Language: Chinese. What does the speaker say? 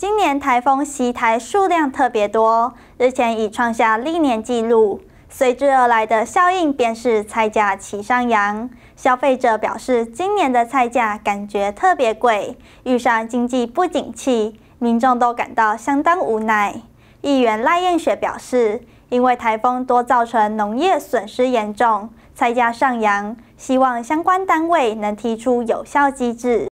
今年台风袭台数量特别多，日前已创下历年纪录，随之而来的效应便是菜价齐上扬。消费者表示，今年的菜价感觉特别贵，遇上经济不景气，民众都感到相当无奈。议员赖燕雪表示，因为台风多造成农业损失严重，菜价上扬，希望相关单位能提出有效机制。